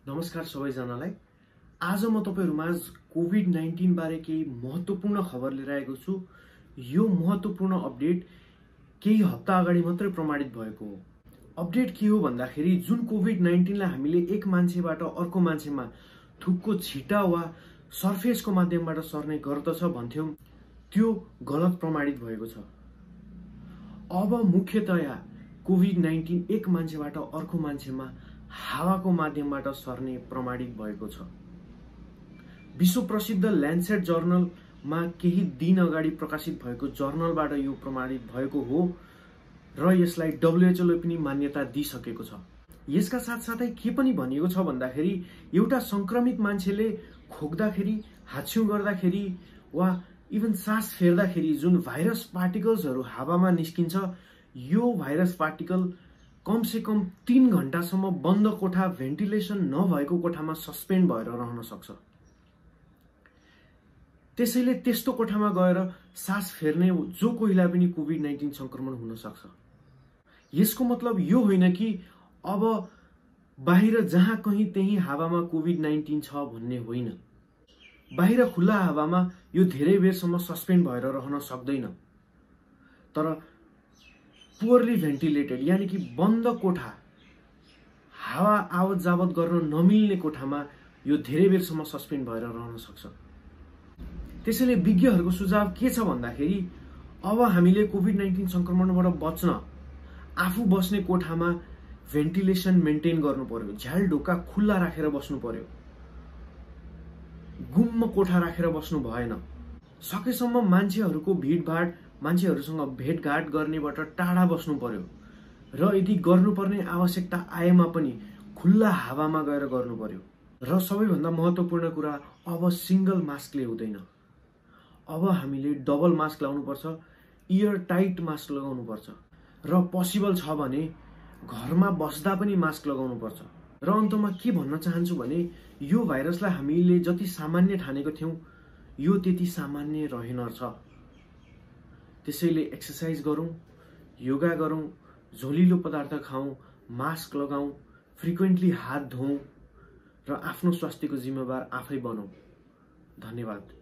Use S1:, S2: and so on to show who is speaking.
S1: नमस्कार सबैजनालाई। आज म तपाईहरुमाझ कोभिड-19 बारे केही महत्त्वपूर्ण खबर लिएर आएको छु। यो महत्त्वपूर्ण अपडेट केही हप्ता अगाडि मात्रै प्रमाणित भएको हो। अपडेट के हो भन्दाखेरि जुन कोभिड-19 लाई हामीले एक मान्छेबाट अर्को मान्छेमा थुकको छिटा वा सर्फेसको माध्यमबाट सर्ने गर्दछ भन्थ्यौं, त्यो गलत प्रमाणित भएको छ। अब मुख्यतया कोभिड-19 एक मान्छेबाट अर्को मान्छेमा हावाको माध्यमबाट सर्ने प्रमाणित भएको छ। विश्व प्रसिद्ध ल्यान्सेट जर्नलमा केही दिन अगाडि प्रकाशित भएको जर्नलबाट यो प्रमाणित भएको हो र यसलाई WHO ले पनि मान्यता दिइसकेको छ। यसका साथसाथै के पनि भनिएको छ भन्दाखेरि एउटा संक्रमित मान्छेले खोक्दाखेरि, हाच्छिउँ गर्दाखेरि वा इभन सास फेर्दाखेरि जुन भाइरस पार्टिकल्सहरू हावामा निस्किन्छ, यो भाइरस पार्टिकल कम से कम 3 घण्टासम्म बन्द कोठा, भेन्टिलेसन नभएको कोठामा सस्पेन्ड भएर रहन सक्छ। त्यसैले त्यस्तो कोठामा गएर सास फेर्ने जो कोहीलाई पनि कोभिड-19 संक्रमण हुन सक्छ। यसको मतलब यो होइन कि अब बाहिर जहाँ कहीं त्यही हावामा कोभिड-19 छ भन्ने होइन। बाहिर खुला हावामा यो धेरै बेरसम्म सस्पेन्ड भएर रहन सक्दैन। तर पुअरली भेन्टिलेटेड यानी कि बन्द कोठा, हावा आवत जावत गर्न नमिल्ने कोठामा यो धेरै बेरसम्म सस्पेन्ड भएर रहन सक्छ। त्यसैले विज्ञहरूको सुझाव के छ भन्दाखेरि अब हामीले कोभिड-19 संक्रमणबाट बच्न आफू बस्ने कोठामा भेन्टिलेसन मेन्टेन गर्नु पर्यो, झ्याल ढोका खुल्ला राखेर बस्नु पर्यो, गुम्म कोठा राखेर बस्नु भएन। सकेसम्म मान्छेहरूको भिडभाड, मान्छेहरूसँग भेटघाट गर्नेबाट टाढा बस्नु पर्यो र यदि गर्नुपर्ने आवश्यकता आएमा पनि खुल्ला हावामा गएर गर्नु पर्यो। र सबैभन्दा महत्त्वपूर्ण कुरा, अब सिंगल मास्कले हुँदैन। अब हामीले डबल मास्क लाउनुपर्छ, इयर टाइट मास्क लगाउनुपर्छ र पोसिबल छ भने घरमा बस्दा पनि मास्क लगाउनुपर्छ। र अन्तमा के भन्न चाहन्छु भने यो भाइरसलाई हामीले जति सामान्य ठानेको थियौं, यो त्यति सामान्य रहेनछ। त्यसैले एक्सरसाइज गरौं, योगा गरौं, झोलिलो पदार्थ खाऊं, मास्क लगाऊं, फ्रिक्वेन्टली हात धोऊं र आफ्नो स्वास्थ्यको जिम्मेवार आफै बनौं। धन्यवाद।